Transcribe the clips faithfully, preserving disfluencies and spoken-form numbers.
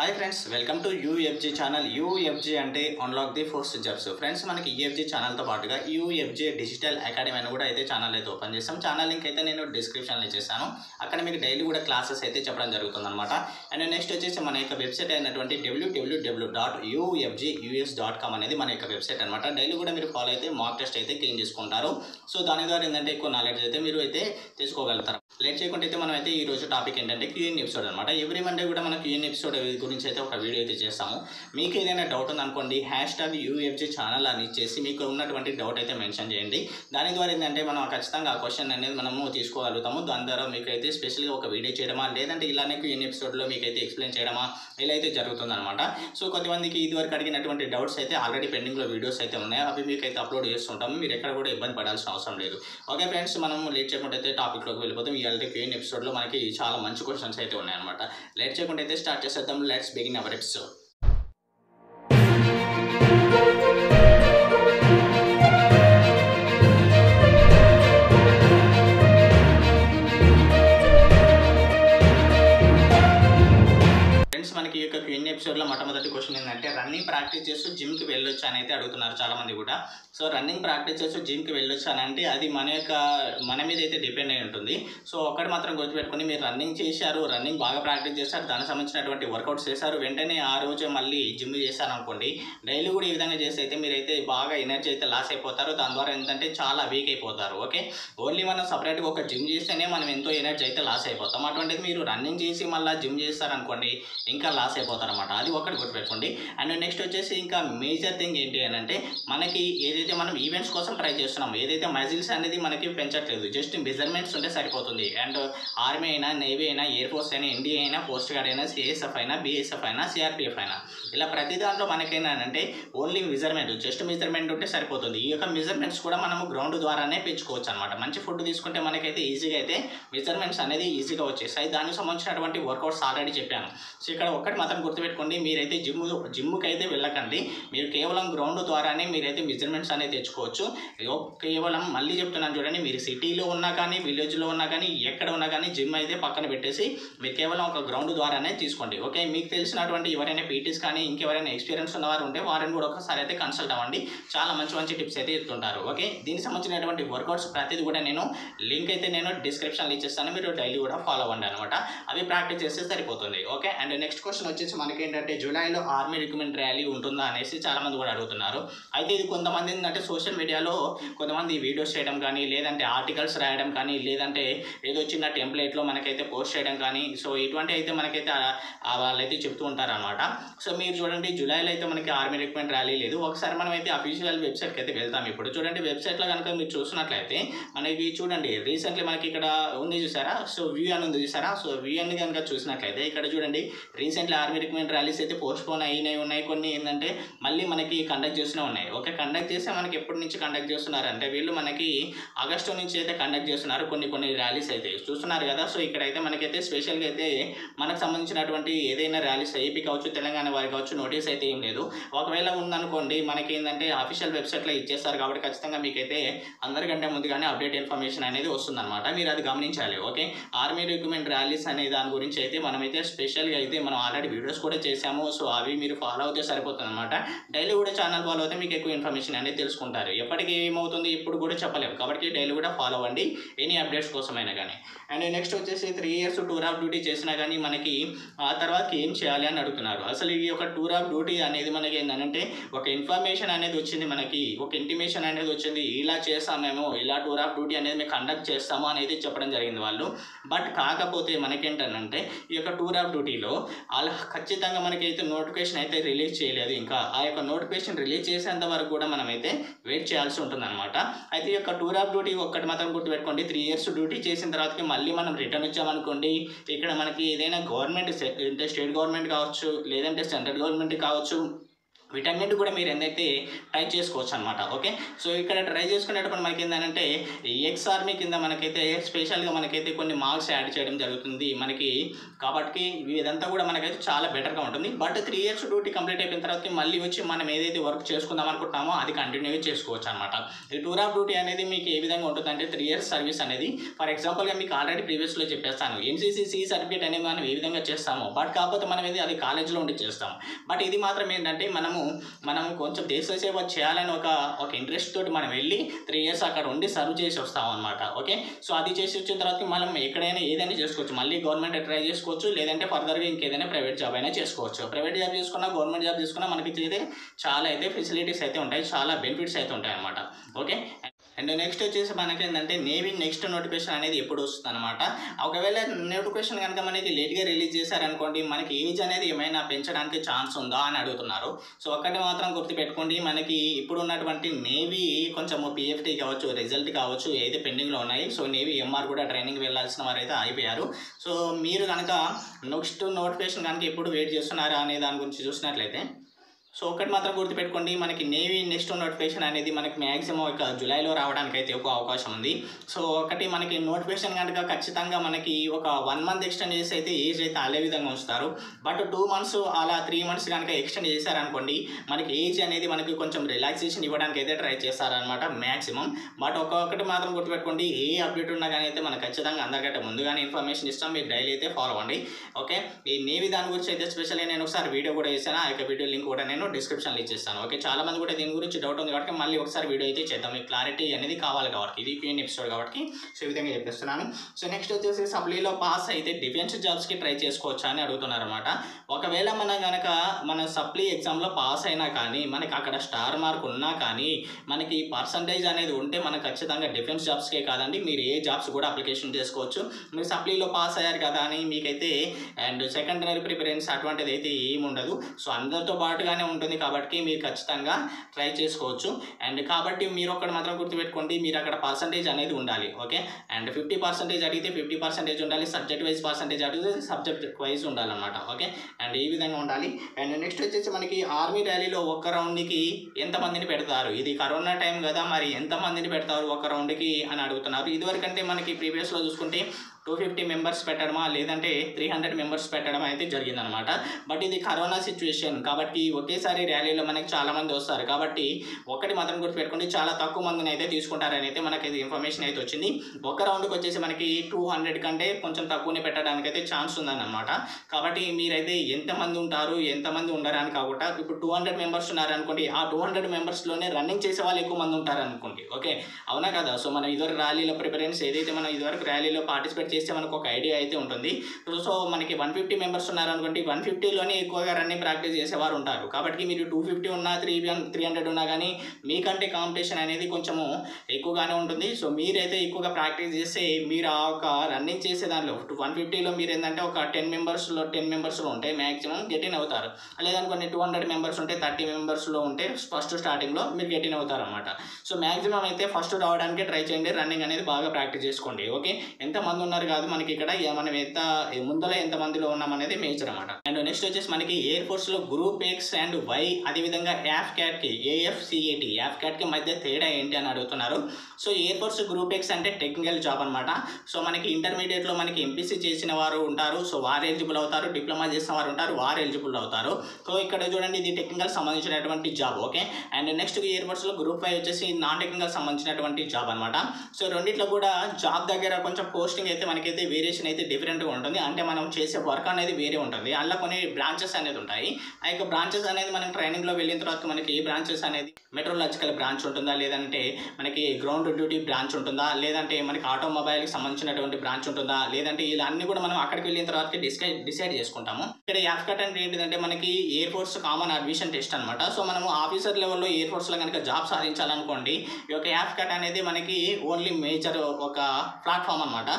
Hi friends, welcome to UFG channel. UFG అంటే unlock the force jobs. Friends, మనకి UFG ఛానల్తో పాటుగా UFG digital academy అని కూడా అయితే ఛానల్ అయితే ఓపెన్ చేస్తాం. ఛానల్ లింక్ అయితే నేను డిస్క్రిప్షన్లో ఇచ్చేసాను. అక్కడ మీకు డైలీ కూడా క్లాసెస్ అయితే చెప్పడం జరుగుతుంది అనమాట. అండ్ నెక్స్ట్ వచ్చేసి మన యొక్క వెబ్సైట్ అయినటువంటి WWW dot UFG US dot com అనేది మన యొక్క వెబ్సైట్ అనమాట. డైలీ కూడా మీరు ఫాలో అయితే మాక్ టెస్ట్ అయితే గెయిన్ చేసుకుంటారు. సో దాని ద్వారా ఏంటంటే ఎక్కువ నాలెడ్జ్ అయితే మీరు అయితే తెలుసుకోగలుగుతారు. లేట్ చేయకుండా అయితే మనం అయితే ఈ రోజు టాపిక్ ఏంటంటే క్యూఎన్ ఎపిసోడ్ అనమాట. ఎవ్రీ మండే కూడా మన క్యూఎన్ ఎపిసోడ్ గురించి అయితే ఒక వీడియో అయితే చేస్తాము. మీకు ఏదైనా డౌట్ ఉందనుకోండి, హ్యాష్ ట్యాగ్ యూఎఫ్జీ ఛానల్ అని ఇచ్చేసి మీకు ఉన్నటువంటి డౌట్ అయితే మెన్షన్ చేయండి. దాని ద్వారా ఏంటంటే మనం ఖచ్చితంగా ఆ క్వశ్చన్ అనేది మనము తీసుకోగలుగుతాము. దాని ద్వారా మీకు అయితే స్పెషల్గా ఒక వీడియో చేయడమా, లేదంటే ఇలానే క్యూఎన్ ఎపిసోడ్లో మీకు అయితే ఎక్స్ప్లెయిన్ చేయడమా ఇలా అయితే జరుగుతుంది అనమాట. సో కొంతమందికి ఇదివరకు అడిగినటువంటి డౌట్స్ అయితే ఆల్రెడీ పెండింగ్లో వీడియోస్ అయితే ఉన్నాయి. అవి మీకు అయితే అప్లోడ్ చేస్తుంటాము. మీరు ఎక్కడ కూడా ఇబ్బంది పడాల్సిన అవసరం లేదు. ఓకే ఫ్రెండ్స్, మనం లేట్ చేయకుండా అయితే టాపిక్లోకి వెళ్ళిపోతాం. ఇవాళ క్యూఎన్ ఎపిసోడ్లో మనకి చాలా మంచి క్వశ్చన్స్ అయితే ఉన్నాయన్నమాట. లేట్ చేయకుండా అయితే స్టార్ట్ చేసేద్దాం. Let's begin our episode. మనకి ఈ యొక్క క్యూఎన్ ఎపిసోడ్లో మొట్టమొదటి క్వశ్చన్ ఏంటంటే, రన్నింగ్ ప్రాక్టీస్ చేస్తూ జిమ్కి వెళ్ళొచ్చు అని అయితే అడుగుతున్నారు చాలామంది కూడా. సో రన్నింగ్ ప్రాక్టీస్ చేస్తూ జిమ్కి వెళ్ళొచ్చు అని అంటే అది మన యొక్క మన మీద అయితే డిపెండ్ అయి ఉంటుంది. సో ఒక్కటి మాత్రం గుర్తుపెట్టుకుని, మీరు రన్నింగ్ చేశారు, రన్నింగ్ బాగా ప్రాక్టీస్ చేశారు, దానికి సంబంధించినటువంటి వర్కౌట్స్ చేశారు, వెంటనే ఆ రోజు మళ్ళీ జిమ్ చేశారు అనుకోండి, డైలీ కూడా ఈ విధంగా చేసి అయితే మీరైతే బాగా ఎనర్జీ అయితే లాస్ అయిపోతారు. దాని ద్వారా ఏంటంటే చాలా వీక్ అయిపోతారు. ఓకే, ఓన్లీ మనం సపరేట్గా ఒక జిమ్ చేస్తేనే మనం ఎంతో ఎనర్జీ అయితే లాస్ అయిపోతాం. అటువంటిది మీరు రన్నింగ్ చేసి మళ్ళీ జిమ్ చేస్తారనుకోండి, ఇంకా లాస్ అయిపోతారు అనమాట. అది ఒకటి గుర్తుపెట్టుకోండి. అండ్ నెక్స్ట్ వచ్చేసి ఇంకా మేజర్ థింగ్ ఏంటి అని అంటే, మనకి ఏదైతే మనం ఈవెంట్స్ కోసం ట్రై చేస్తున్నాం, ఏదైతే మజిల్స్ అనేది మనకి పెంచట్లేదు, జస్ట్ మెజర్మెంట్స్ ఉంటే సరిపోతుంది. అండ్ ఆర్మీ అయినా, నేవీ అయినా, ఎయిర్ ఫోర్స్ అయినా, ఎన్డీఏ అయినా, కోస్ట్ గార్డ్ అయినా, సిఎస్ఎఫ్ అయినా, బిఎస్ఎఫ్ అయినా, సిఆర్పిఎఫ్ అయినా, ఇలా ప్రతి దాంట్లో మనకేంటంటే ఓన్లీ మెజర్మెంట్, జస్ట్ మెజర్మెంట్ ఉంటే సరిపోతుంది. ఈ యొక్క మెజర్మెంట్స్ కూడా మనము గ్రౌండ్ ద్వారానే పెంచుకోవచ్చు అనమాట. మంచి ఫుడ్ తీసుకుంటే మనకైతే ఈజీగా అయితే మెజర్మెంట్స్ అనేది ఈజీగా వచ్చేస్తాయి. దానికి సంబంధించినటువంటి వర్కౌట్స్ ఆల్రెడీ చెప్పాను. సో ఇక్కడ ఒక్కటి మాత్రం గుర్తుపెట్టుకోండి, మీరైతే జిమ్ జిమ్కి అయితే వెళ్ళకండి. మీరు కేవలం గ్రౌండ్ ద్వారానే మీరైతే మెజర్మెంట్స్ అనేది తెచ్చుకోవచ్చు. కేవలం మళ్ళీ చెప్తున్నాను చూడండి, మీరు సిటీలో ఉన్నా కానీ, విలేజ్లో ఉన్నా కానీ, ఎక్కడ ఉన్నా కానీ జిమ్ అయితే పక్కన పెట్టేసి మీరు కేవలం ఒక గ్రౌండ్ ద్వారానే తీసుకోండి. ఓకే, మీకు తెలిసినటువంటి ఎవరైనా పీటీస్ కానీ ఇంకెవరైనా ఎక్స్పీరియన్స్ ఉన్నవారు ఉంటే వారిని కూడా ఒకసారి అయితే కన్సల్ట్ అవ్వండి. చాలా మంచి మంచి టిప్స్ అయితే ఇస్తుంటారు. ఓకే, దీనికి సంబంధించినటువంటి వర్కౌట్స్ ప్రతిదీ కూడా నేను లింక్ అయితే నేను డిస్క్రిప్షన్లో ఇచ్చేస్తాను. మీరు డైలీ కూడా ఫాలో అవ్వండి అనమాట. అవి ప్రాక్టీస్ చేస్తే సరిపోతుంది. ఓకే, అండ్ నెక్స్ట్ క్వశ్చన్ వచ్చేసి మనకి ఏంటంటే, జూలైలో ఆర్మీ రిక్రూట్మెంట్ ర్యాలీ ఉంటుందా అనేసి చాలామంది కూడా అడుగుతున్నారు. అయితే ఇది కొంతమంది ఏంటంటే సోషల్ మీడియాలో కొంతమంది వీడియోస్ చేయడం కానీ, లేదంటే ఆర్టికల్స్ రాయడం కానీ, లేదంటే ఏదో చిన్న టెంప్లెట్లో మనకైతే పోస్ట్ చేయడం కానీ, సో ఇటువంటి అయితే మనకైతే వాళ్ళైతే చెప్తూ ఉంటారు అనమాట. సో మీరు చూడండి, జూలైలో అయితే మనకి ఆర్మీ రిక్రూట్మెంట్ ర్యాలీ లేదు. ఒకసారి మనం అయితే అఫీషియల్ వెబ్సైట్కి అయితే వెళ్తాం. ఇప్పుడు చూడండి, వెబ్సైట్లో కనుక మీరు చూసినట్లయితే మనకి చూడండి, రీసెంట్లీ మనకి ఇక్కడ ఉంది చూసారా, సో వ్యూ అని ఉంది చూసారా. సో వ్యూ అని కనుక చూసినట్లయితే ఇక్కడ చూడండి, రీసెంట్లీ ఆర్మీ రిక్రూట్మెంట్ ర్యాలీస్ అయితే పోస్ట్ పోన్ అయినాయి ఉన్నాయి. కొన్ని ఏంటంటే మళ్ళీ మనకి కండక్ట్ చేస్తూనే ఉన్నాయి. ఓకే, కండక్ట్ చేస్తే మనకి ఎప్పటి నుంచి కండక్ట్ చేస్తున్నారు అంటే, వీళ్ళు మనకి ఆగస్టు నుంచి అయితే కండక్ట్ చేస్తున్నారు కొన్ని కొన్ని ర్యాలీస్ అయితే చూస్తున్నారు కదా. సో ఇక్కడైతే మనకైతే స్పెషల్గా అయితే మనకు సంబంధించినటువంటి ఏదైనా ర్యాలీస్ ఏపీ కావచ్చు, తెలంగాణ వారి కావచ్చు, నోటీస్ అయితే ఏం లేదు. ఒకవేళ ఉందనుకోండి, మనకి ఏంటంటే అఫీషియల్ వెబ్సైట్లో ఇచ్చేస్తారు కాబట్టి ఖచ్చితంగా మీకైతే అందరికంటే ముందుగానే అప్డేట్ ఇన్ఫర్మేషన్ అనేది వస్తుందన్నమాట. మీరు అది గమనించాలి. ఓకే, ఆర్మీ రిక్రూట్మెంట్ ర్యాలీస్ అనే దాని గురించి అయితే మనమైతే స్పెషల్గా అయితే మనం ఆల్రెడీ వీడియోస్ కూడా చేసాము. సో అవి మీరు ఫాలో అవుతే సరిపోతుంది అనమాట. డైలీ కూడా ఛానల్ ఫాలో అయితే మీకు ఎక్కువ ఇన్ఫర్మేషన్ అనేది తెలుసుకుంటారు. ఎప్పటికీ ఏమవుతుంది ఇప్పుడు కూడా చెప్పలేము కాబట్టి డైలీ కూడా ఫాలో అవ్వండి ఎనీ అప్డేట్స్ కోసమైనా కానీ. అండ్ నెక్స్ట్ వచ్చేసి three years tour of duty చేసినా కానీ మనకి ఆ తర్వాత ఏం చేయాలి అని అడుగుతున్నారు. అసలు ఈ యొక్క టూర్ ఆఫ్ డ్యూటీ అనేది మనకి ఏంటంటే ఒక ఇన్ఫర్మేషన్ అనేది వచ్చింది, మనకి ఒక ఇంటిమేషన్ అనేది వచ్చింది, ఇలా చేస్తాము మేము, ఇలా టూర్ ఆఫ్ డ్యూటీ అనేది మేము కండక్ట్ చేస్తాము అనేది చెప్పడం జరిగింది వాళ్ళు. బట్ కాకపోతే మనకేంటంటే ఈ యొక్క టూర్ ఆఫ్ డ్యూటీలో అలా ఖచ్చితంగా మనకైతే నోటిఫికేషన్ అయితే రిలీజ్ చేయలేదు. ఇంకా ఆ యొక్క నోటిఫికేషన్ రిలీజ్ చేసేంత వరకు కూడా మనమైతే వెయిట్ చేయాల్సి ఉంటుంది అనమాట. అయితే ఈ యొక్క టూర్ ఆఫ్ డ్యూటీ ఒక్కటి మాత్రం గుర్తుపెట్టుకోండి, త్రీ ఇయర్స్ డ్యూటీ చేసిన తర్వాతకి మళ్ళీ మనం రిటర్న్ వచ్చామనుకోండి, ఇక్కడ మనకి ఏదైనా గవర్నమెంట్ అంటే స్టేట్ గవర్నమెంట్ కావచ్చు, లేదంటే సెంట్రల్ గవర్నమెంట్ కావచ్చు, వీటన్నిటి కూడా మీరు ఏంటంటే ట్రై చేసుకోవచ్చు అనమాట. ఓకే, సో ఇక్కడ ట్రై చేసుకునేటప్పుడు మనకి ఏంటంటే ఎక్స్ ఆర్మీ కింద మనకైతే స్పెషల్గా మనకైతే కొన్ని మార్క్స్ యాడ్ చేయడం జరుగుతుంది మనకి. కాబట్టి ఇదంతా కూడా మనకైతే చాలా బెటర్గా ఉంటుంది. But three years duty complete అయిపోయిన తర్వాత మళ్ళీ వచ్చి మనం ఏదైతే వర్క్ చేసుకుందాం అనుకుంటున్నామో అది కంటిన్యూగా చేసుకోవచ్చు అనమాట. ఈ టూర్ ఆఫ్ డ్యూటీ అనేది మీకు ఏ విధంగా ఉంటుందంటే త్రీ ఇయర్స్ సర్వీస్ అనేది ఫర్ ఎగ్జాంపుల్గా మీకు ఆల్రెడీ ప్రీవియస్లో చెప్పేస్తాను ఎన్సీసీ సి సర్టిఫికేట్ అనేది మనం ఏ విధంగా చేస్తామో, బట్ కాకపోతే మనం ఏది అది కాలేజ్లో ఉండి చేస్తాం. బట్ ఇది మాత్రం ఏంటంటే మనము మనం కొంచెం దేశ సేవ చేయాలని ఒక ఒక ఇంట్రెస్ట్ తోటి మనం వెళ్ళి త్రీ ఇయర్స్ అక్కడ ఉండి సర్వ్ చేసి వస్తాం అనమాట. ఓకే, సో అది చేసి వచ్చిన తర్వాత మనం ఎక్కడైనా ఏదైనా చేసుకోవచ్చు, మళ్ళీ గవర్నమెంట్ ట్రై చేసుకోవచ్చు, లేదంటే ఫర్దర్గా ఇంకేదైనా ప్రైవేట్ జాబ్ అయినా చేసుకోవచ్చు. ప్రైవేట్ జాబ్ చేసుకున్నా గవర్నమెంట్ జాబ్ చేసుకున్నా మనకి అయితే చాలా అయితే ఫెసిలిటీస్ అయితే ఉంటాయి, చాలా బెనిఫిట్స్ అయితే ఉంటాయి అనమాట. ఓకే, అండ్ నెక్స్ట్ వచ్చేసి మనకి ఏంటంటే నేవీ నెక్స్ట్ నోటిఫికేషన్ అనేది ఎప్పుడు వస్తుంది అనమాట. ఒకవేళ నోటిఫికేషన్ కనుక మనకి లేట్గా రిలీజ్ చేశారనుకోండి మనకి ఏజ్ అనేది ఏమైనా పెంచడానికి ఛాన్స్ ఉందా అని అడుగుతున్నారు. సో ఒక్కటి మాత్రం గుర్తుపెట్టుకోండి, మనకి ఇప్పుడు ఉన్నటువంటి నేవీ కొంచెం పిఎఫ్టీ కావచ్చు, రిజల్ట్ కావచ్చు ఏదైతే పెండింగ్లో ఉన్నాయి. సో నేవీ ఎంఆర్ కూడా ట్రైనింగ్ వెళ్ళాల్సిన వారు అయితే అయిపోయారు. సో మీరు కనుక నెక్స్ట్ నోటిఫికేషన్ కనుక ఎప్పుడు వెయిట్ చేస్తున్నారా అనే దాని గురించి చూసినట్లయితే సో ఒకటి మాత్రం గుర్తుపెట్టుకోండి, మనకి నేవీ నెక్స్ట్ నోటిఫికేషన్ అనేది మనకి మ్యాక్సిమం ఒక జూలైలో రావడానికి అయితే ఒక అవకాశం ఉంది. సో ఒకటి మనకి నోటిఫికేషన్ కనుక ఖచ్చితంగా మనకి ఒక వన్ మంత్ ఎక్స్టెండ్ చేసి అయితే ఏజ్ అయితే అదే విధంగా ఉంచుతారు. బట్ టూ మంత్స్ అలా త్రీ మంత్స్ కనుక ఎక్స్టెండ్ చేశారనుకోండి మనకి ఏజ్ అనేది మనకి కొంచెం రిలాక్సేషన్ ఇవ్వడానికి అయితే ట్రై చేస్తారనమాట మ్యాక్సిమం. బట్ ఒక్కొక్కటి మాత్రం గుర్తుపెట్టుకోండి, ఏ అప్డేట్ ఉన్నా కానీ అయితే మనకు ఖచ్చితంగా అందరికంటే ముందుగానే ఇన్ఫర్మేషన్ ఇస్తాం, మీరు డైలీ అయితే ఫాలో అవ్వండి. ఓకే, ఈ నేవీ దాని గురించి అయితే స్పెషల్గా నేను ఒకసారి వీడియో కూడా చేశాను, ఆ యొక్క వీడియో లింక్ కూడా నేను డిస్క్రిప్షన్లో ఇచ్చేస్తాను. ఓకే, చాలా మంది కూడా దీని గురించి డౌట్ ఉంది కాబట్టి మళ్ళీ ఒకసారి వీడియో అయితే చేద్దాం, మీకు క్లారిటీ అనేది కావాలి కాబట్టి. ఇది క్యూఎన్ ఎపిసోడ్ కాబట్టి సో ఈ విధంగా చెప్పేస్తున్నాను. సో నెక్స్ట్ వచ్చేసి సప్లీలో పాస్ అయితే డిఫెన్స్ జాబ్స్కి ట్రై చేసుకోవచ్చా అని అడుగుతున్నారు అనమాట. ఒకవేళ మనం కనుక మన సప్లీ ఎగ్జామ్లో పాస్ అయినా కానీ మనకి అక్కడ స్టార్ మార్క్ ఉన్నా కానీ మనకి పర్సంటేజ్ అనేది ఉంటే మనకు ఖచ్చితంగా డిఫెన్స్ జాబ్స్కే కాదండి మీరు ఏ జాబ్స్ కూడా అప్లికేషన్ చేసుకోవచ్చు. మీరు సప్లీలో పాస్ అయ్యారు కదా అని మీకైతే అండ్ సెకండరీ ప్రిఫరెన్స్ అటువంటిది అయితే ఏమి ఉండదు. సో అందరితో పాటుగానే ఉంటుంది కాబట్టి మీరు ఖచ్చితంగా ట్రై చేసుకోవచ్చు. అండ్ కాబట్టి మీరు ఒక్కటి మాత్రం గుర్తుపెట్టుకోండి, మీరు అక్కడ పర్సంటేజ్ అనేది ఉండాలి. ఓకే, అండ్ ఫిఫ్టీ పర్సెంటేజ్ అడిగితే ఫిఫ్టీ పర్సెంటేజ్ ఉండాలి, సబ్జెక్ట్ వైజ్ పర్సెంటేజ్ అడిగితే సబ్జెక్ట్ వైజ్ ఉండాలన్నమాట. ఓకే, అండ్ ఈ విధంగా ఉండాలి. అండ్ నెక్స్ట్ వచ్చేసి మనకి ఆర్మీ ర్యాలీలో ఒక రౌండ్కి ఎంతమందిని పెడతారు, ఇది కరోనా టైం కదా మరి ఎంతమందిని పెడతారు ఒక రౌండ్కి అని అడుగుతున్నారు. ఇదివరకంటే మనకి ప్రీవియస్లో చూసుకుంటే టూ ఫిఫ్టీ మెంబర్స్ పెట్టడమా లేదంటే త్రీ హండ్రెడ్ మెంబర్స్ పెట్టడం అయితే జరిగిందనమాట. బట్ ఇది కరోనా సిచ్యువేషన్ కాబట్టి ఒకేసారి ర్యాలీలో మనకి చాలామంది వస్తారు కాబట్టి ఒకటి మాత్రం గుర్తుపెట్టుకోండి, చాలా తక్కువ మందిని అయితే తీసుకుంటారని అయితే మనకి ఇది ఇన్ఫర్మేషన్ అయితే వచ్చింది. ఒక రౌండ్కి వచ్చేసి మనకి టూ హండ్రెడ్ కంటే కొంచెం తక్కువనే పెట్టడానికి అయితే ఛాన్స్ ఉందన్నమాట. కాబట్టి మీరైతే ఎంతమంది ఉంటారు ఎంతమంది ఉండరు అని కాకుండా ఇప్పుడు టూ హండ్రెడ్ మెంబర్స్ ఉన్నారనుకోండి, ఆ టూ హండ్రెడ్ మెంబర్స్లోనే రన్నింగ్ చేసే వాళ్ళు ఎక్కువ మంది ఉంటారు అనుకోండి. ఓకే, అవునా కదా. సో మనం ఇదివరకు ర్యాలీలో ప్రిఫరెన్స్ ఏదైతే మనం ఇదివరకు ర్యాలీలో పార్టిసిపేట్ చేస్తే మనకు ఒక ఐడియా అయితే ఉంటుంది. సో మనకి వన్ ఫిఫ్టీ మెంబర్స్ ఉన్నారనుకోండి, వన్ ఫిఫ్టీలోనే ఎక్కువగా రన్నింగ్ ప్రాక్టీస్ చేసేవారు ఉంటారు. కాబట్టి మీరు టూ ఫిఫ్టీ ఉన్నా త్రీ త్రీ హండ్రెడ్ ఉన్నా కానీ మీకంటే కాంపిటీషన్ అనేది కొంచెము ఎక్కువగానే ఉంటుంది. సో మీరైతే ఎక్కువగా ప్రాక్టీస్ చేస్తే మీరు ఆ ఒక రన్నింగ్ చేసే దానిలో వన్ ఫిఫ్టీలో మీరు ఏంటంటే ఒక టెన్ మెంబర్స్లో టెన్ మెంబర్స్లో ఉంటే మ్యాక్సిమం గెట్ ఇన్ అవుతారు. లేదనుకోండి టూ హండ్రెడ్ మెంబర్స్ ఉంటే థర్టీ మెంబర్స్లో ఉంటే ఫస్ట్ స్టార్టింగ్లో మీరు గెట్ ఇన్ అవుతారు అనమాట. సో మ్యాక్సిమం అయితే ఫస్ట్ రావడానికి ట్రై చేయండి, రన్నింగ్ అనేది బాగా ప్రాక్టీస్ చేసుకోండి. ఓకే, ఎంతమంది ఉన్నారు కాదు మనకి ఇక్కడ మనం ఎంత ముందర ఎంత మందిలో ఉన్నాం అనేది మేజర్ అనమాట. అండ్ నెక్స్ట్ వచ్చేసి మనకి ఎయిర్ ఫోర్స్లో గ్రూప్ ఎక్స్ అండ్ వై అదేవిధంగా యాఫ్ క్యాట్కి ఏఎఫ్సిఏటి యాఫ్ క్యాట్కి మధ్య తేడా ఏంటి అని అడుగుతున్నారు. So air force group X అంటే టెక్నికల్ జాబ్ అనమాట. సో మనకి ఇంటర్మీడియట్లో మనకి ఎంపీసీ చేసిన వారు ఉంటారు, సో వారు ఎలిజిబుల్ అవుతారు, డిప్లొమా చేసిన వారు ఉంటారు, వారు ఎలిజిబుల్ అవుతారు. సో ఇక్కడ చూడండి ఇది టెక్నికల్ సంబంధించినటువంటి job. Okay, and next air ఫోర్స్లో గ్రూప్ ఫైవ్ వచ్చేసి నాన్ టెక్నికల్ సంబంధించినటువంటి జాబ్ అనమాట. సో రెండిట్లో కూడా జాబ్ దగ్గర కొంచెం పోస్టింగ్ అయితే మనకైతే వేరియేషన్ అయితే డిఫరెంట్గా ఉంటుంది. అంటే మనం చేసే వర్క్ అనేది వేరే ఉంటుంది, అందులో కొన్ని బ్రాంచెస్ అనేది ఉంటాయి. ఆ యొక్క బ్రాంచెస్ అనేది మనం ట్రైనింగ్లో వెళ్ళిన తర్వాత మనకి ఏ బ్రాంచెస్ అనేది మెట్రోలాజికల్ బ్రాంచ్ ఉంటుందా, లేదంటే మనకి గ్రౌండ్ డ్యూటీ బ్రాంచ్ ఉంటుందా, లేదంటే మనకి ఆటోమొబైల్కి సంబంధించినటువంటి బ్రాంచ్ ఉంటుందా, లేదంటే ఇలా అన్ని కూడా మనం అక్కడికి వెళ్ళిన తర్వాత డిస్కై డిసైడ్ చేసుకుంటాము. ఇక్కడ యాఫ్ కట్ అంటే ఏంటిదంటే మనకి air force common admission test అనమాట. సో మనము ఆఫీసర్ లెవెల్లో ఎయిర్ ఫోర్స్లో కనుక జాబ్ సాధించాలనుకోండి ఈ యొక్క యాఫ్ కట్ అనేది మనకి ఓన్లీ మేజర్ ఒక ప్లాట్ఫామ్ అనమాట. సో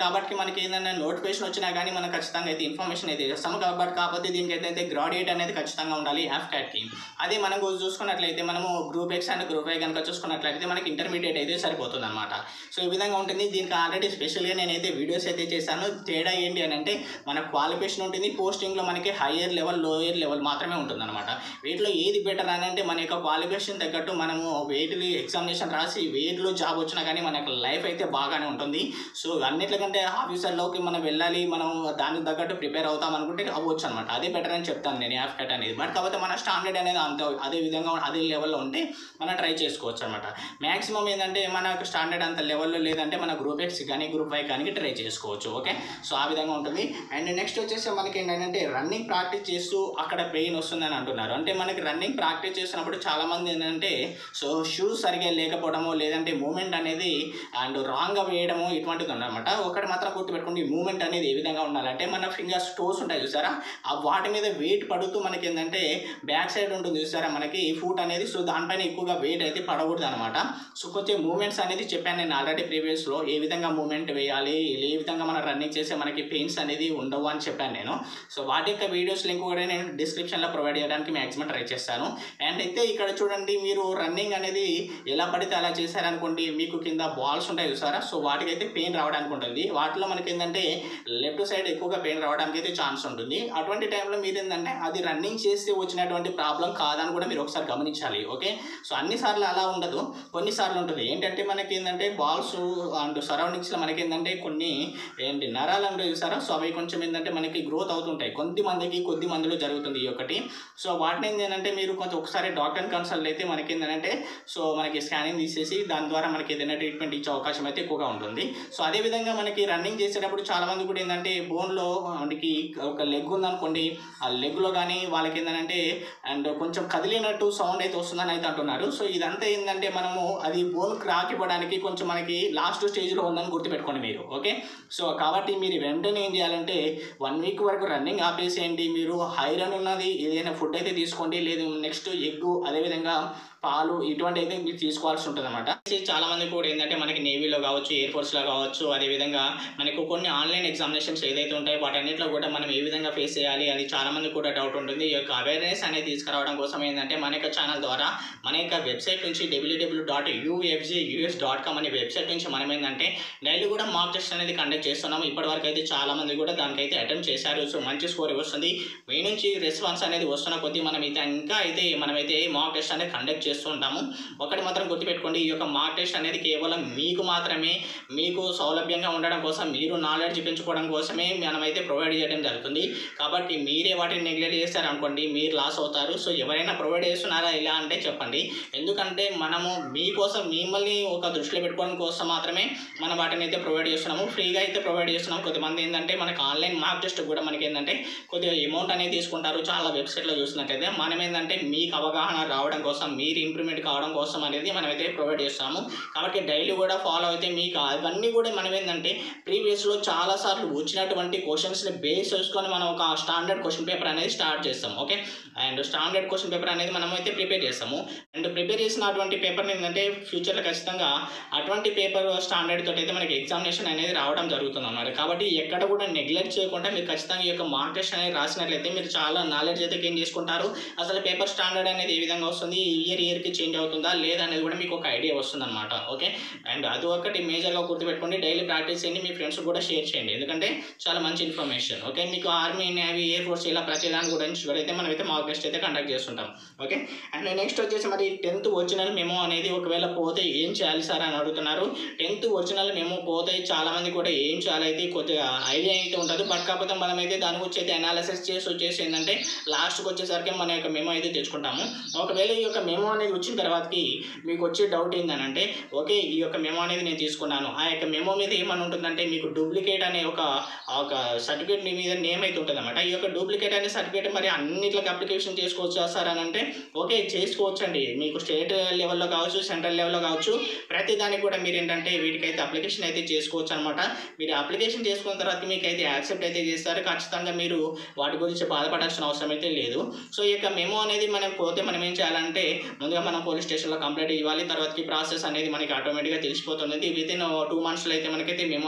కాబట్టి మనకి ఏంటంటే నోటిఫికేషన్ వచ్చినా కానీ మనం ఖచ్చితంగా అయితే ఇన్ఫర్మేషన్ అయితే చేస్తాము. కాబట్టి కాకపోతే దీనికి అయితే గ్రాడ్యుయేట్ అనేది ఖచ్చితంగా ఉండాలి యాఫ్కాట్కి. అదే మనం చూసుకున్నట్లయితే మనము group X and group Y కనుక చూసుకున్నట్లయితే మనకి ఇంటర్మీడియట్ అయితే సరిపోతుంది అనమాట. సో ఈ విధంగా ఉంటుంది. దీనికి ఆల్రెడీ స్పెషల్గా నేనైతే వీడియోస్ అయితే చేశాను. తేడా ఏంటి అని అంటే మన క్వాలిఫికేషన్ ఉంటుంది, పోస్టింగ్లో మనకి హయ్యర్ లెవెల్ లోయర్ లెవెల్ మాత్రమే ఉంటుంది అనమాట. వీటిలో ఏది బెటర్ అని అంటే మన యొక్క క్వాలిఫికేషన్ తగ్గట్టు మనము వెయిట్లు ఎగ్జామినేషన్ రాసి వెయిట్లో జాబ్ వచ్చినా కానీ మన యొక్క లైఫ్ అయితే బాగానే ఉంటుంది. సో అన్నిటికంటే ఆఫీసర్లోకి మనం వెళ్ళాలి, మనం దానికి తగ్గట్టు ప్రిపేర్ అవుతాం అనుకుంటే అవ్వచ్చు అనమాట. అదే బెటర్ అని చెప్తాను నేను యాఫ్కాట్ అనేది. బట్ కాకపోతే మన స్టాండర్డ్ అనేది అంత అదే విధంగా అదే లెవెల్లో ఉంటే మనం ట్రై చేసుకోవచ్చు అనమాట. మ్యాక్సిమం ఏంటంటే మన స్టాండర్డ్ అంత లెవెల్లో లేదంటే మన గ్రూప్ ఎక్స్ కానీ గ్రూప్ వై కానీ ట్రై చేసుకోవచ్చు. ఓకే, సో ఆ విధంగా ఉంటుంది. అండ్ నెక్స్ట్ వచ్చేసి మనకి ఏంటంటే రన్నింగ్ ప్రాక్టీస్ చేస్తూ అక్కడ పెయిన్ వస్తుందని అంటున్నారు. అంటే మనకి రన్నింగ్ ప్రాక్టీస్ చేస్తున్నప్పుడు చాలామంది ఏంటంటే సో షూస్ సరిగా లేకపోవడము, లేదంటే మూమెంట్ అనేది అండ్ రాంగ్గా వేయడము ఇటువంటిది ఉందన్నమాట. ఒకటి మాత్రం గుర్తుపెట్టుకోండి, మూమెంట్ అనేది ఏ విధంగా ఉండాలంటే మన ఫింగర్స్ టోస్ ఉంటాయి చూసారా, ఆ వాటి మీద వెయిట్ పడుతూ మనకి ఏంటంటే బ్యాక్ సైడ్ ఉంటుంది చూసారా మనకి ఫుట్ అనేది. సో దానిపైన ఎక్కువగా వెయిట్ అయితే పడకూడదు అనమాట. సో కొంచెం మూమెంట్స్ అనేది చెప్పాను నేను ఆల్రెడీ ప్రీవియస్లో, ఏ విధంగా మూమెంట్ వేయాలి, ఏ విధంగా మనం రన్నింగ్ చేస్తే మనకి పెయిన్స్ అనేది ఉండవు అని చెప్పాను నేను. సో వాటి యొక్క వీడియోస్ లింక్ కూడా నేను డిస్క్రిప్షన్లో ప్రొవైడ్ చేయడానికి మ్యాక్సిమం ట్రై చేస్తాను. అండ్ అయితే ఇక్కడ చూడండి, మీరు రన్నింగ్ అనేది ఎలా పడితే అలా చేశారనుకోండి, మీకు కింద బాల్స్ ఉంటాయి చూసారా, సో వాటికైతే పెయిన్ రావడానికి ఉంటుంది. వాటిలో మనకి ఏంటంటే లెఫ్ట్ సైడ్ ఎక్కువగా పెయిన్ రావడానికి అయితే ఛాన్స్ ఉంటుంది. అటువంటి టైంలో మీరు ఏంటంటే అది రన్నింగ్ చేస్తే వచ్చినటువంటి ప్రాబ్లం కాదని కూడా మీరు ఒకసారి గమనించాలి. ఓకే, సో అన్నిసార్లు అలా ఉండదు, కొన్నిసార్లు ఉంటుంది. ఏంటంటే మనకి ఏంటంటే బాల్స్ అండ్ సరౌండింగ్స్లో మనకి ఏంటంటే కొన్ని ఏంటి నరాలు అంటే చూసారా, సో అవి కొంచెం ఏంటంటే మనకి గ్రోత్ అవుతుంటాయి. కొద్ది మందికి కొద్ది మందిలో జరుగుతుంది ఈ ఒకటి. సో వాటిని ఏంటంటే మీరు కొంచెం ఒకసారి డాక్టర్ని కన్సల్ట్ అయితే మనకి ఏంటంటే సో మనకి స్కానింగ్ తీసేసి దాని ద్వారా మనకి ఏదైనా ట్రీట్మెంట్ ఇచ్చే అవకాశం అయితే ఎక్కువగా ఉంటుంది. సో అదేవిధంగా మనకి రన్నింగ్ చేసేటప్పుడు చాలామంది కూడా ఏంటంటే బోన్లో మనకి ఒక లెగ్ ఉందనుకోండి, ఆ లెగ్లో కానీ వాళ్ళకి ఏంటంటే అండ్ కొంచెం కదిలినట్టు సౌండ్ అయితే వస్తుందని అయితే అంటున్నారు. సో ఇదంతా ఏంటంటే మనము అది బోన్ క్రాక్ ఇవ్వడానికి కొంచెం మనకి లాస్ట్ స్టేజ్లో ఉందని గుర్తుపెట్టుకోండి మీరు. ఓకే, సో కాబట్టి మీరు వెంటనే ఏం చేయాలంటే వన్ వీక్ వరకు రన్నింగ్ ఆపేసేయండి. మీరు ఐరన్ ఉన్నది ఏదైనా ఫుడ్ అయితే తీసుకోండి, లేదు నెక్స్ట్ ఎగ్గు అదేవిధంగా పాలు ఇటువంటి అయితే మీరు తీసుకోవాల్సి ఉంటుంది అనమాట. చాలా మంది కూడా ఏంటంటే మనకి నేవీలో కావచ్చు, ఎయిర్ ఫోర్స్లో కావచ్చు, అదేవిధంగా మనకు కొన్ని ఆన్లైన్ ఎగ్జామినేషన్స్ ఏదైతే ఉంటాయో వాటన్నిటిలో కూడా మనం ఏ విధంగా ఫేస్ చేయాలి అది చాలా మంది కూడా డౌట్ ఉంటుంది. ఈ యొక్క అవేర్నెస్ అనేది తీసుకురావడం కోసం ఏంటంటే మన యొక్క ఛానల్ ద్వారా మన యొక్క వెబ్సైట్ నుంచి WWW dot UFG US dot com అనే వెబ్సైట్ నుంచి మనం ఏంటంటే డైలీ కూడా మాక్ టెస్ట్ అనేది కండక్ట్ చేస్తున్నాము. ఇప్పటివరకు అయితే చాలా మంది కూడా దానికైతే అటెంప్ట్ చేశారు. సో మంచి స్కోర్ వస్తుంది. మీ నుంచి రెస్పాన్స్ అనేది వస్తున్న కొద్దీ మనం అయితే ఇంకా అయితే మనమైతే మాక్ టెస్ట్ అనేది కండక్ట్ చేస్తూ ఉంటాము. ఒకటి మాత్రం గుర్తుపెట్టుకోండి, ఈ యొక్క మాక్ టెస్ట్ అనేది కేవలం మీకు మాత్రమే, మీకు సౌలభ్యంగా ఉండడం కోసం, మీరు నాలెడ్జ్ పెంచుకోవడం కోసమే మనమైతే ప్రొవైడ్ చేయడం జరుగుతుంది. కాబట్టి మీరే వాటిని నెగ్లెక్ట్ చేస్తారనుకోండి, మీరు లాస్ అవుతారు. సో ఎవరైనా ప్రొవైడ్ చేస్తున్నారా ఇలా అంటే చెప్పండి. ఎందుకంటే మనము మీకోసం మిమ్మల్ని ఒక దృష్టిలో పెట్టుకోవడం కోసం మాత్రమే మనం వాటిని అయితే ప్రొవైడ్ చేస్తున్నాము. ఫ్రీగా అయితే ప్రొవైడ్ చేస్తున్నాము. కొంతమంది ఏంటంటే మనకి ఆన్లైన్ మాక్ టెస్ట్ కూడా మనకి ఏంటంటే కొద్దిగా అమౌంట్ అనేది తీసుకుంటారు. చాలా వెబ్సైట్లో చూసినట్టయితే మనం ఏంటంటే మీకు అవగాహన రావడం కోసం, మీరు ఇంప్రూవ్మెంట్ కావడం కోసం అనేది మనమైతే ప్రొవైడ్ చేస్తాము. కాబట్టి డైలీ కూడా ఫాలో అయితే మీకు అవన్నీ కూడా మనం ఏంటంటే ప్రీవియస్లో చాలాసార్లు వచ్చినటువంటి క్వశ్చన్స్ని బేస్ చేసుకొని మనం ఒక స్టాండర్డ్ క్వశ్చన్ పేపర్ అనేది స్టార్ట్ చేస్తాం. Okay, and standard question paper అనేది మనం అయితే ప్రిపేర్ చేస్తాము. అండ్ ప్రిపేర్ చేసినటువంటి పేపర్ని ఏంటంటే ఫ్యూచర్లో ఖచ్చితంగా అటువంటి పేపర్ స్టాండర్డ్ తోటి అయితే మనకి ఎగ్జామినేషన్ అనేది రావడం జరుగుతుంది అన్నమాట. కాబట్టి ఎక్కడ కూడా నెగ్లెక్ట్ చేయకుండా మీరు ఖచ్చితంగా ఈ యొక్క మాక్ టెస్ట్ అనేది రాసినట్లయితే మీరు చాలా నాలెడ్జ్ అయితే గెయిన్ చేసుకుంటారు. అసలు పేపర్ స్టాండర్డ్ అనేది ఏ విధంగా వస్తుంది, ఇయర్ ఇయర్కి చేంజ్ అవుతుందా లేదా అనేది కూడా మీకు ఒక ఐడియా వస్తుంది అనమాట. ఓకే, అండ్ అది ఒకటి మేజర్గా గుర్తుపెట్టుకోండి. డైలీ ప్రాక్టీస్ చేయండి, మీ ఫ్రెండ్స్ కూడా షేర్ చేయండి, ఎందుకంటే చాలా మంచి ఇన్ఫర్మేషన్. ఓకే, మీకు ఆర్మీ, నేవీ, ఎయిర్ ఫోర్స్ ఇలా ప్రతి దాని గురించి కూడా అయితే మనమైతే మాక్ టెస్ట్ అయితే కండక్ట్ చేస్తుంటాం. ఓకే, అండ్ నెక్స్ట్ వచ్చేసి మరి టెన్త్ ఒరిజినల్ మెమో అనేది ఒకవేళ పోతే ఏం చేయాలి సార్ అని అడుగుతున్నారు. టెన్త్ ఒరిజినల్ మెమో పోతే చాలా మంది కూడా ఏం చేయాలి అయితే కొద్దిగా ఐడియా అయితే ఉంటుంది. బట్ కాకపోతే మనమైతే దాని గురించి అయితే అనాలిసిస్ చేసి వచ్చేసి ఏంటంటే లాస్ట్కి వచ్చేసరికి మన యొక్క మెమో అయితే తెచ్చుకుంటాము. ఒకవేళ ఈ యొక్క మెమో అనేది వచ్చిన తర్వాతకి మీకు వచ్చే డౌట్ ఏంటంటే ఓకే ఈ యొక్క మెమో అనేది నేను తీసుకున్నాను, ఆ యొక్క మెమో మీద ఏమని ఉంటుందంటే మీకు డూప్లికేట్ అనే ఒక ఒక సర్టిఫికేట్ మీ మీద నేమ్ అయితే ఉంటుంది అనమాట. ఈ యొక్క డూప్లికేట్ అనే సర్టిఫికేట్ మరి అన్నిట్లకి అప్లికేషన్ చేసుకోవచ్చు సార్ అని అంటే ఓకే చేసుకోవచ్చు అండి. మీకు స్టేట్ లెవెల్లో కావచ్చు, సెంట్రల్ లెవెల్లో కావచ్చు, ప్రతి దానికి కూడా మీరు ఏంటంటే వీటికైతే అప్లికేషన్ అయితే చేసుకోవచ్చు అనమాట. మీరు అప్లికేషన్ చేసుకున్న తర్వాత మీకు అయితే యాక్సెప్ట్ అయితే చేస్తారు. ఖచ్చితంగా మీరు వాటి గురించి బాధపడాల్సిన అవసరం అయితే లేదు. సో ఈ యొక్క మెమో అనేది మనం పోతే మనం ఏం చేయాలంటే ముందుగా మనం పోలీస్ స్టేషన్లో కంప్లైంట్ ఇవ్వాలి. తర్వాతకి ప్రాసెస్ అనేది మనకి ఆటోమేటిక్గా తెలిసిపోతుంది. విత్ ఇన్ టూ మంత్స్లో అయితే మనకైతే మెమో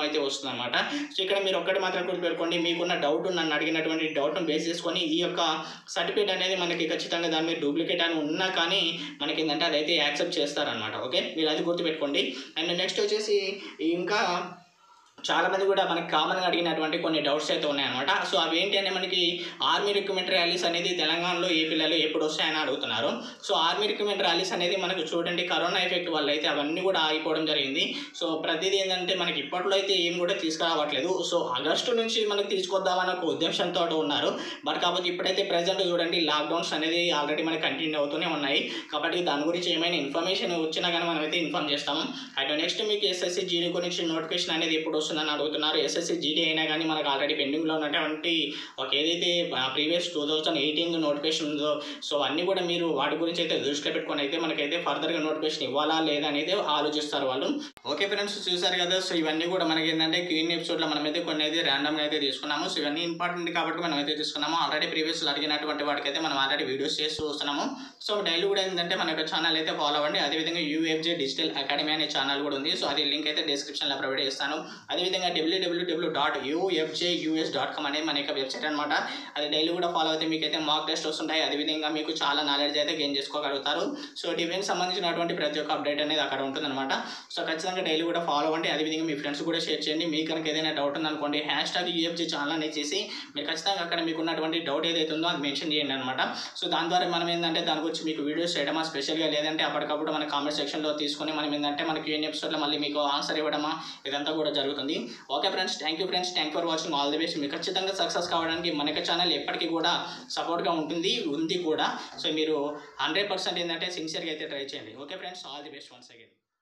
అయితే వస్తుంది అనమాట. సో ఇక్కడ మీరు ఒక్కటి మాత్రం గుర్తుపెట్టుకోండి, మీకున్న డౌట్ నన్ను అడిగినటువంటి డౌట్ను బేస్ చేసుకొని ఈ యొక్క సర్టిఫికేట్ అనేది మనకి ఖచ్చితంగా దాని మీద డూప్లికేట్ అని ఉన్నా కానీ మనకి ఏంటంటే అదైతే యాక్సెప్ట్ చేస్తారనమాట. ఓకే, మీరు అది గుర్తుపెట్టుకోండి. అండ్ నెక్స్ట్ వచ్చేసి ఇంకా చాలామంది కూడా మనకి కామన్గా అడిగినటువంటి కొన్ని డౌట్స్ అయితే ఉన్నాయన్నమాట. సో అవి ఏంటి అంటే మనకి ఆర్మీ రిక్రూట్మెంట్ ర్యాలీస్ అనేది తెలంగాణలో ఏ పిల్లలు ఎప్పుడు వస్తాయని అడుగుతున్నారు. సో ఆర్మీ రిక్రూట్మెంట్ ర్యాలీస్ అనేది మనకు చూడండి కరోనా ఎఫెక్ట్ వల్ల అయితే అవన్నీ కూడా ఆగిపోవడం జరిగింది. సో ప్రతిదీ ఏంటంటే మనకి ఇప్పట్లో అయితే ఏం కూడా తీసుకురావట్లేదు. సో ఆగస్టు నుంచి మనకి తీసుకొద్దామని ఒక ఉద్దేశంతో ఉన్నారు. బట్ కాకపోతే ఇప్పుడైతే ప్రజెంట్ చూడండి లాక్డౌన్స్ అనేది ఆల్రెడీ మనకి కంటిన్యూ అవుతూనే ఉన్నాయి. కాబట్టి దాని గురించి ఏమైనా ఇన్ఫర్మేషన్ వచ్చినా కానీ మనం అయితే ఇన్ఫార్మ్ చేస్తాము. అండ్ నెక్స్ట్ మీకు ఎస్ఎస్సి జీడీ గురించి నోటిఫికేషన్ అనేది ఎప్పుడు వస్తుందని అడుగుతున్నారు. ఎస్ఎస్సి జీడీ అయినా కానీ మనకు ఆల్రెడీ పెండింగ్లో ఉన్నటువంటి ఒక ఏదైతే previous two thousand eighteen notification ఉందో సో అన్నీ కూడా మీరు వాటి గురించి అయితే దృష్టిలో పెట్టుకొని అయితే మనకైతే ఫర్దర్గా నోటిఫికేషన్ ఇవ్వాలా లేదా అనేది ఆలోచిస్తారు వాళ్ళు. ఓకే ఫ్రెండ్స్, చూసారు కదా. సో ఇవన్నీ కూడా మనకి ఏంటంటే క్యూఎన్ ఎపిసోడ్లో మనమైతే కొన్ని అయితే ర్యాండమ్గా అయితే తీసుకున్నాము. సో ఇవన్నీ ఇంపార్టెంట్ కాబట్టి మనం అయితే తీసుకున్నాము. ఆల్రెడీ ప్రీవియస్లో అడిగినటువంటి వాటికైతే మనం ఆల్రెడీ వీడియోస్ చేసి చూస్తున్నాము. సో డైలీ కూడా ఏంటంటే మన యొక్క ఛానల్ అయితే ఫాలో అవ్వండి. అదేవిధంగా యూఎఫ్జే డిజిటల్ అకాడమీ అనే ఛానల్ కూడా ఉంది. సో అది లింక్ అయితే డిస్క్రిప్షన్లో ప్రొవైడ్ చేస్తాను. అదేవిధంగా WWW dot UFJUS dot com అనే మన యొక్క వెబ్సైట్ అనమాట. అది డైలీ కూడా ఫాలో అయితే మీకు అయితే మాక్ టెస్ట్ వస్తుంటాయి. అదేవిధంగా మీకు చాలా నాలెడ్జ్ అయితే గెయిన్ చేసుకోగలుగుతారు. సో డిఫెన్స్ సంబంధించినటువంటి ప్రతి ఒక్క అప్డేట్ అనేది అక్కడ ఉంటుందన్నమాట. సో ఖచ్చితంగా డైలీ కూడా ఫాలో అవ్వండి. అదేవిధంగా మీ ఫ్రెండ్స్ కూడా షేర్ చేయండి. మీకు కనుక ఏదైనా డౌట్ ఉందనుకోండి హ్యాష్ ట్యాగ్ యూఎఫ్జే ఛానల్ అనేది చేసి మీరు ఖచ్చితంగా అక్కడ మీకు ఉన్నటువంటి డౌట్ ఏదైతే ఉందో అది మెన్షన్ చేయండి అనమాట. సో దాని ద్వారా మనం ఏంటంటే దాని గురించి మీకు వీడియోస్ చేయడమా స్పెషల్గా లేదంటే అప్పటికప్పుడు మన కామెంట్ సెక్షన్లో తీసుకొని మనం ఏంటంటే మనకి ఏ ఎపిసోడ్లో మళ్ళీ మీకు ఆన్సర్ ఇవ్వడమా ఇదంతా కూడా జరుగుతుంది. Okay friends, thank you friends, thank for watching, all the best. మీరు ఖచ్చితంగా సక్సెస్ కావడానికి మన యొక్క ఛానల్ ఎప్పటికీ కూడా సపోర్ట్గా ఉంటుంది ఉంది కూడా. సో మీరు హండ్రెడ్ పర్సెంట్ ఏంటంటే సిన్సియర్గా అయితే ట్రై చేయండి. Okay friends, all the best once again.